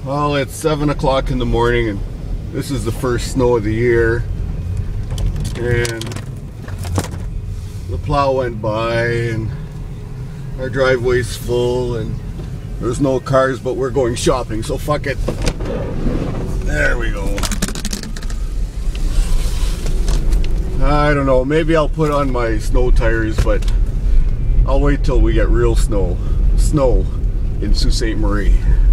Well, it's 7 o'clock in the morning and this is the first snow of the year, and the plow went by and our driveway's full and there's no cars, but we're going shopping, so fuck it. There we go. I don't know, maybe I'll put on my snow tires, but I'll wait till we get real snow in Sault Ste. Marie.